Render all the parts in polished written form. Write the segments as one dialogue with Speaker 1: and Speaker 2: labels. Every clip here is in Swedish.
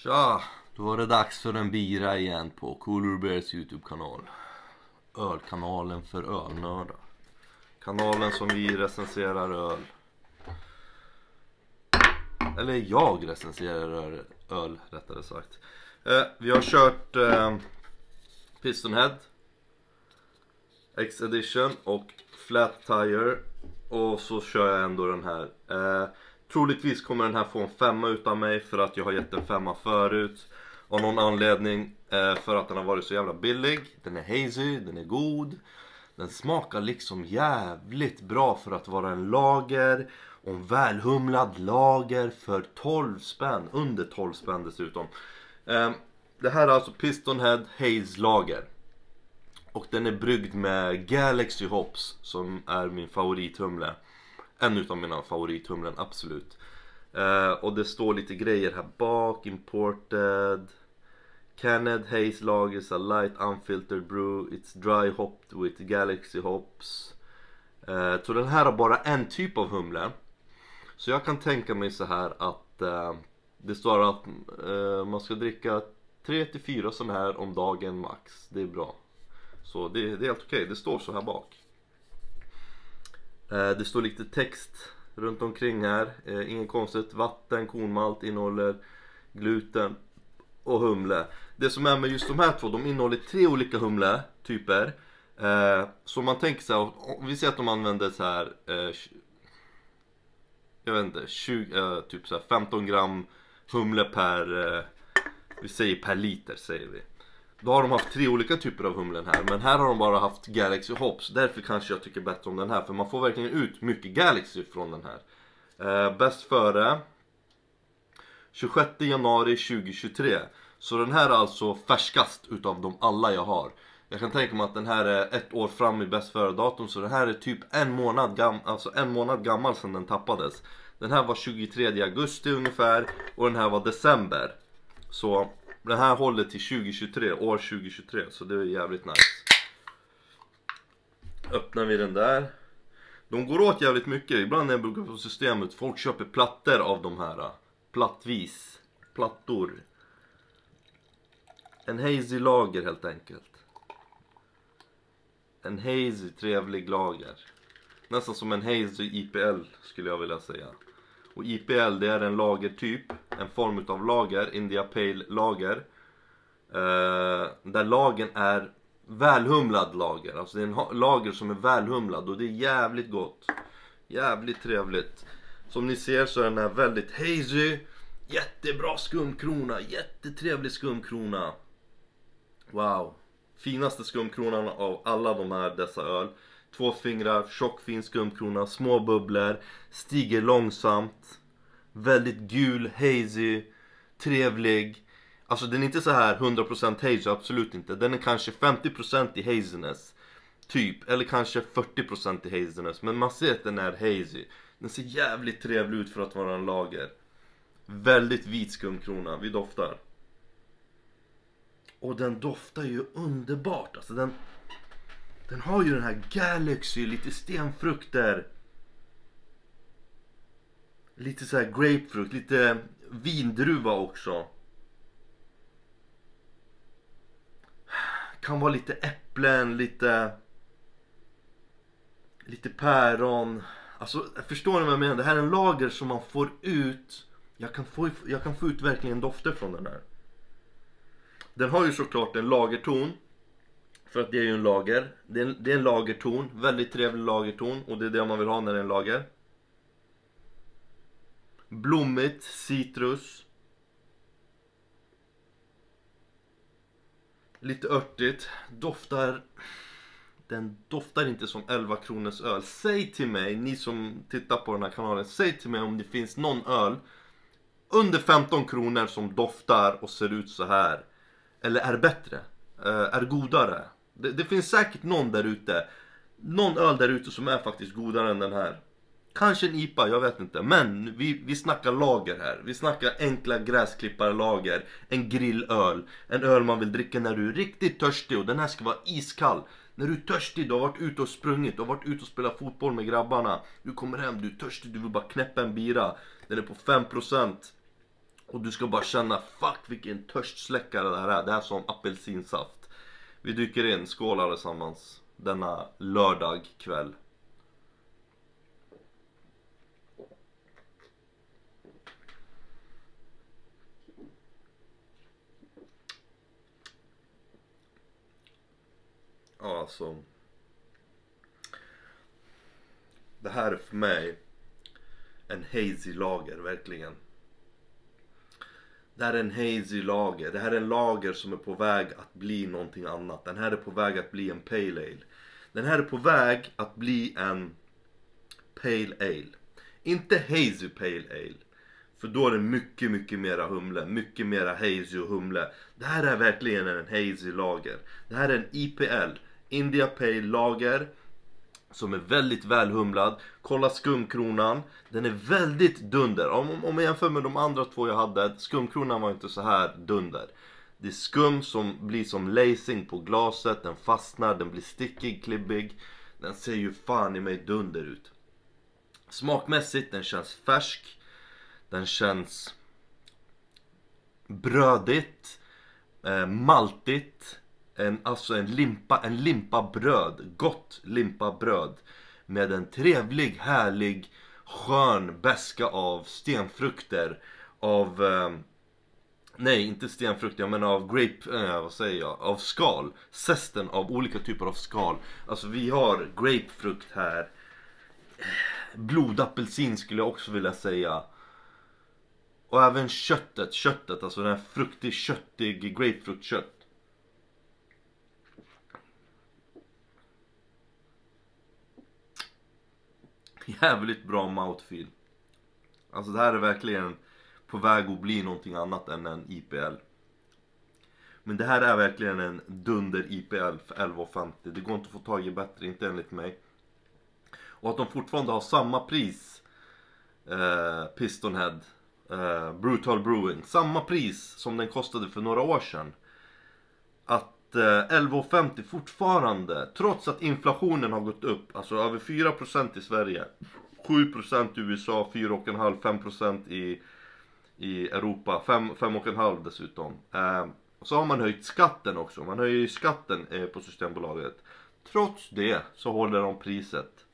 Speaker 1: Tja, då var det dags för en bira igen på Cooler Bears YouTube-kanal. Ölkanalen för ölnördar. Kanalen som vi recenserar öl. Eller jag recenserar öl rättare sagt. Vi har kört Pistonhead X-edition och Flat Tire. Och så kör jag ändå den här. Troligtvis kommer den här få en 5 utav mig för att jag har gett en 5 förut. Av någon anledning för att den har varit så jävla billig. Den är hazy, den är god. Den smakar liksom jävligt bra för att vara en lager. Och en välhumlad lager för 12 spänn. Under 12 spänn dessutom. Det här är alltså Pistonhead Haze lager. Och den är bryggd med Galaxy Hops som är min favorithumle. En utav mina favorithumlen, absolut. Och det står lite grejer här bak. Imported Canned Haze lager is a light unfiltered brew. It's dry hopped with Galaxy Hops. Så den här har bara en typ av humle. Så jag kan tänka mig så här att det står att man ska dricka 3-4 sån här om dagen max. Det är bra. Så det är helt okej. Det står så här bak. Det står lite text runt omkring här. Inget konstigt. Vatten, kornmalt innehåller gluten och humle. Det som är med just de här två, de innehåller 3 olika humletyper. Så man tänker så här, om vi säger att de använder så här jag vet inte, 20, typ så här 15 gram humle per vi säger per liter säger vi. Då har de haft 3 olika typer av humlen här. Men här har de bara haft Galaxy Hops. Därför kanske jag tycker bättre om den här. För man får verkligen ut mycket Galaxy från den här. Bäst före 26 januari 2023. Så den här är alltså färskast utav de alla jag har. Jag kan tänka mig att den här är 1 år fram i bäst före datum. Så den här är typ en månad gammal sedan den tappades. Den här var 23 augusti ungefär. Och den här var december. Så den här håller till 2023, år 2023. Så det är jävligt nice. Öppnar vi den där. De går åt jävligt mycket. Ibland när jag brukar på systemet, folk köper plattor av de här. Plattvis. Plattor. En hazy lager helt enkelt. En hazy trevlig lager. Nästan som en hazy IPL skulle jag vilja säga. Och IPL det är en lagertyp, en form av lager, India Pale lager. Där lagen är välhumlad lager. Alltså det är en lager som är välhumlad och det är jävligt gott. Jävligt trevligt. Som ni ser så är den här väldigt hazy. Jättebra skumkrona, jättetrevlig skumkrona. Wow. Finaste skumkronan av alla de här dessa öl. 2 fingrar, tjock fin skumkrona, små bubblor, stiger långsamt. Väldigt gul, hazy, trevlig. Alltså den är inte så här 100% hazy, absolut inte. Den är kanske 50% i haziness. Typ, eller kanske 40% i haziness. Men man ser att den är hazy. Den ser jävligt trevlig ut för att vara en lager. Väldigt vit skumkrona, vi doftar. Och den doftar ju underbart. Alltså den har ju den här Galaxy, lite stenfrukter. Lite så här grapefrukt, lite vindruva också. Kan vara lite äpplen, lite päron. Alltså, förstår ni vad jag menar? Det här är en lager som man får ut. Jag kan få ut verkligen dofter från den här. Den har ju såklart en lagerton. För att det är ju en lager. Det är en lagerton. Väldigt trevlig lagerton. Och det är det man vill ha när det är en lager. Blommigt, citrus. Lite örtigt. Den doftar inte som 11 kronors öl. Säg till mig, ni som tittar på den här kanalen. Säg till mig om det finns någon öl under 15 kronor som doftar och ser ut så här. Eller är bättre. Är godare. Det finns säkert någon där ute. Någon öl där ute som är faktiskt godare än den här. Kanske en IPA, jag vet inte. Men vi snackar lager här. Vi snackar enkla gräsklipparlager. En grillöl. En öl man vill dricka när du är riktigt törstig. Och den här ska vara iskall. När du är törstig, du har varit ute och sprungit. Du har varit ute och spelat fotboll med grabbarna. Du kommer hem, du är törstig, du vill bara knäppa en bira. Den är på 5%. Och du ska bara känna, fuck vilken törstsläckare det här är. Det är som apelsinsaft. Vi dyker in, skål allesammans denna lördag kväll. Ja, alltså. Det här är för mig en hazy lager, verkligen. Det här är en hazy lager. Det här är en lager som är på väg att bli någonting annat. Den här är på väg att bli en pale ale. Den här är på väg att bli en pale ale. Inte hazy pale ale. För då är det mycket, mycket mera humle. Mycket mera hazy och humle. Det här är verkligen en hazy lager. Det här är en IPL. India Pale Lager. Som är väldigt välhumlad. Kolla skumkronan. Den är väldigt dunder. Om jag jämför med de andra två jag hade. Skumkronan var inte så här dunder. Det är skum som blir som lacing på glaset. Den fastnar, den blir stickig, klibbig. Den ser ju fan i mig dunder ut. Smakmässigt, den känns färsk. Den känns brödigt. Maltigt. Alltså en limpa bröd. Gott limpa bröd. Med en trevlig, härlig, skön beska av stenfrukter. Av nej, inte stenfrukt, jag menar av av skal. Zesten av olika typer av skal. Alltså vi har grapefrukt här. Blodapelsin skulle jag också vilja säga. Och även köttet, alltså den här köttig grapefruktkött. Jävligt bra mouthfeel. Alltså det här är verkligen på väg att bli någonting annat än en IPL. Men det här är verkligen en dunder IPL för 11,50. Det går inte att få tag i bättre, inte enligt mig. Och att de fortfarande har samma pris, Pistonhead, Brutal Brewing, samma pris som den kostade för några år sedan. Att 11,50 fortfarande, trots att inflationen har gått upp, alltså över 4% i Sverige, 7% i USA, 4,5-5% i Europa, 5,5 dessutom. Så har man höjt skatten också, man höjer ju skatten på Systembolaget. Trots det så håller de priset.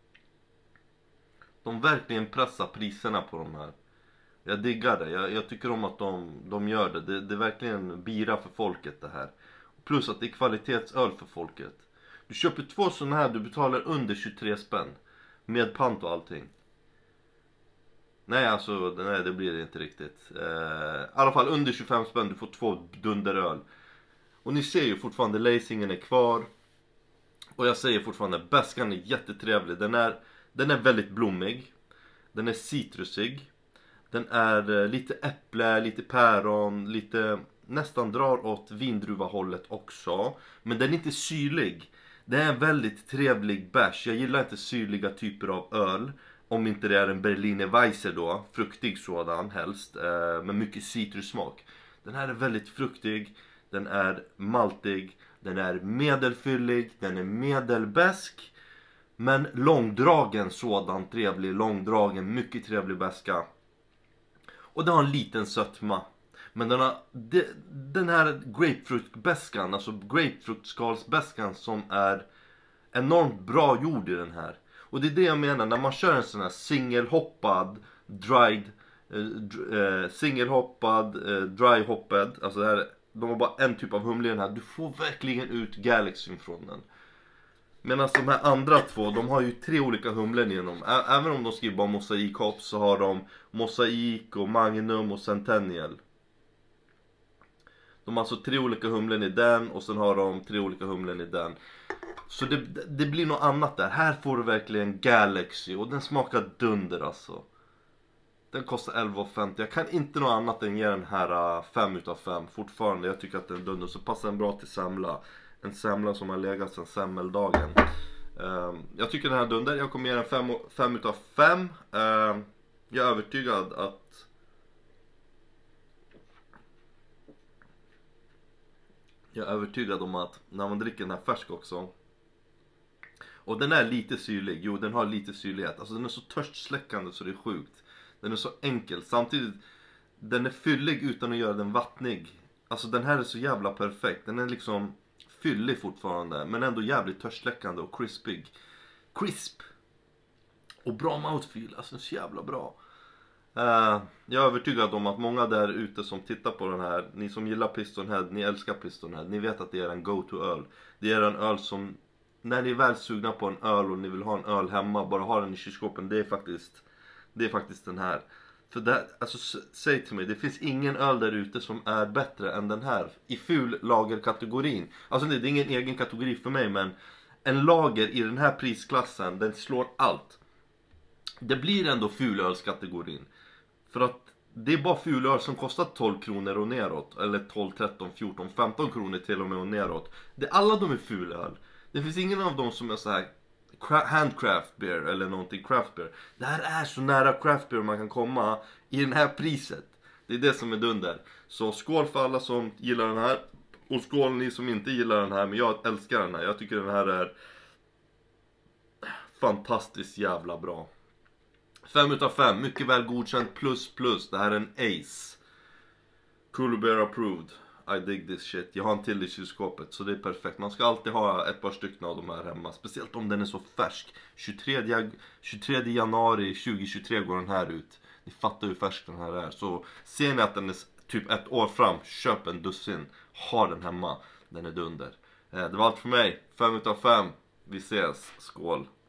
Speaker 1: De verkligen pressar priserna på de här. Jag diggar det, jag tycker om att de gör det. Det är verkligen bira för folket det här. Plus att det är kvalitetsöl för folket. Du köper 2 sådana här, du betalar under 23 spänn. Med pant och allting. Nej, alltså, nej, det blir det inte riktigt. I alla fall under 25 spänn, du får 2 dunderöl. Och ni ser ju fortfarande, lacingen är kvar. Och jag säger fortfarande, bäskan är jättetrevlig. Den är väldigt blommig. Den är citrusig. Den är lite äpple, lite päron, lite nästan drar åt vindruva-hållet också. Men den är inte syrlig. Det är en väldigt trevlig bärs. Jag gillar inte syrliga typer av öl. Om inte det är en Berliner Weisse då. Fruktig sådan helst. Med mycket citrussmak. Den här är väldigt fruktig. Den är maltig. Den är medelfyllig. Den är medelbäsk. Men långdragen sådan trevlig. Långdragen, mycket trevlig bäska. Och den har en liten sötma. Men den här grapefruktbäskan, alltså grapefruktskalsbäskan som är enormt bra gjord i den här. Och det är det jag menar, när man kör en sån här singelhoppad, dry hopped, alltså det här, de har bara en typ av humle i den här. Du får verkligen ut galaxyn från den. Medan de här andra två, de har ju 3 olika humlen inom. Även om de skriver bara mosaik hopp, så har de mosaik och magnum och centennial. De har alltså 3 olika humlen i den, och sen har de 3 olika humlen i den. Så det blir något annat där. Här får du verkligen Galaxy, och den smakar dunder alltså. Den kostar 11,50. Jag kan inte något annat än ge den här 5 utav 5. Fortfarande, jag tycker att den är dunder. Så passar den bra till semla. En semla som har legat sedan semmeldagen. Jag tycker den här dunder. Jag kommer ge den 5 utav 5. Jag är övertygad att om att när man dricker den här färsk också. Och den är lite syrlig. Jo, den har lite syrlighet. Alltså den är så törstsläckande så det är sjukt. Den är så enkel. Samtidigt, den är fyllig utan att göra den vattnig. Alltså den här är så jävla perfekt. Den är liksom fyllig fortfarande, men ändå jävligt törstsläckande och crispig. Crisp! Och bra mouthfeel, alltså så jävla bra. Jag är övertygad om att många där ute som tittar på den här, ni som gillar Pistonhead, ni älskar Pistonhead, ni vet att det är en go-to-öl. Det är en öl som, när ni är väl sugna på en öl och ni vill ha en öl hemma, bara ha den i kylskåpen, det är faktiskt den här. För det, alltså säg till mig, det finns ingen öl där ute som är bättre än den här i ful lagerkategorin. Alltså det är ingen egen kategori för mig, men en lager i den här prisklassen, den slår allt. Det blir ändå fulölskategorin. För att det är bara fulöl som kostar 12 kronor och neråt. Eller 12, 13, 14, 15 kronor till och med och neråt. Alla de är fulöl. Det finns ingen av dem som är så här handcraft beer eller någonting craft beer. Det här är så nära craft beer man kan komma i den här priset. Det är det som är dunder. Så skål för alla som gillar den här. Och skål ni som inte gillar den här. Men jag älskar den här. Jag tycker den här är fantastiskt jävla bra. 5 utav 5, mycket väl godkänt, plus. Det här är en Haze. Cooler Bear approved. I dig this shit. Jag har en till i kylskåpet, så det är perfekt. Man ska alltid ha ett par stycken av de här hemma. Speciellt om den är så färsk. 23 januari 2023 går den här ut. Ni fattar hur färsk den här är. Så ser ni att den är typ ett år fram, köp en dussin. Ha den hemma. Den är dunder. Det var allt för mig. 5 utav 5. Vi ses. Skål.